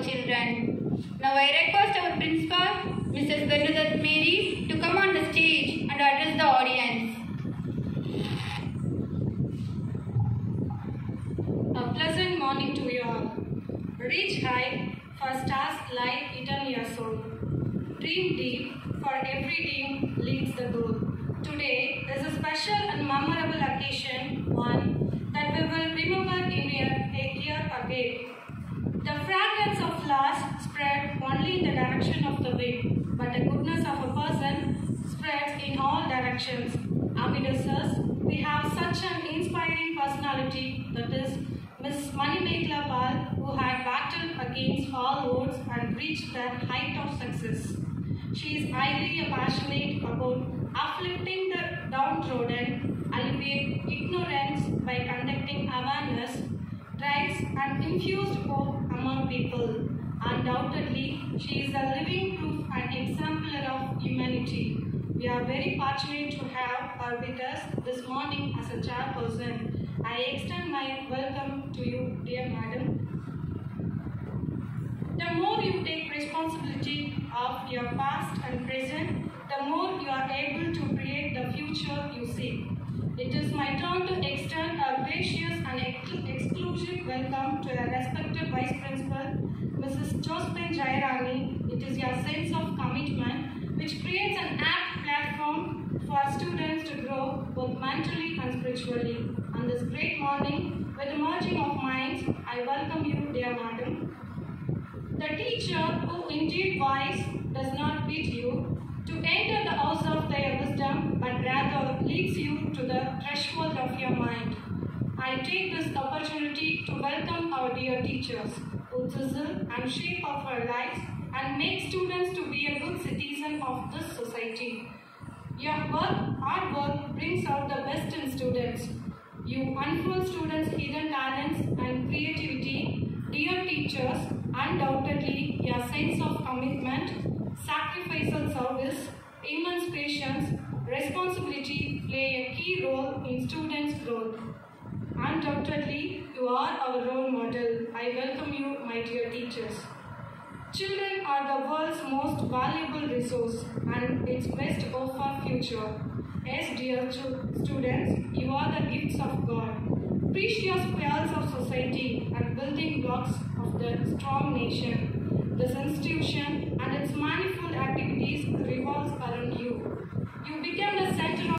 our children. Now I request our principal, Mrs. Punitha Mary, to come on the stage and address the audience. A pleasant morning to you all. Reach high, for stars light eternal your soul. Dream deep, for every dream leads the goal. Today is a special and memorable occasion, one that we will remember in a year again. The fragrance of flowers spread only in the direction of the wind, but the goodness of a person spreads in all directions. Amidst us, we have such an inspiring personality, that is Miss Punitha Mary, who had battled against all odds and reached the height of success. She is highly passionate about uplifting the downtrodden, alleviate ignorance by conducting awareness drives and infused hope among people. Undoubtedly, she is a living proof and exemplar of humanity. We are very fortunate to have her with us this morning as a chairperson. I extend my welcome to you, dear madam. The more you take responsibility of your past and present, the more you are able to create the future you seek. It is my turn to extend a gracious and exclusive welcome to the respected Vice Principal, Mrs. Josephine Jairani. It is your sense of commitment which creates an apt platform for students to grow both mentally and spiritually. On this great morning, with the merging of minds, I welcome you, dear madam. The teacher who indeed wise does not bid you to enter the house of their wisdom, but rather leads you to the threshold of your mind. I take this opportunity to welcome our dear teachers, who chisel and shape of our lives and make students to be a good citizen of this society. Your hard work brings out the best in students. You unfold students' hidden talents and creativity. Dear teachers, undoubtedly your sense of commitment, sacrificial service, immense patience, responsibility play a key role in students' growth. Undoubtedly, you are our role model. I welcome you, my dear teachers. Children are the world's most valuable resource and its best hope for future. Yes, dear students, you are the gifts of God, precious pearls of society and building blocks of the strong nation. This institution and its manifold activities revolves around you. You become the center of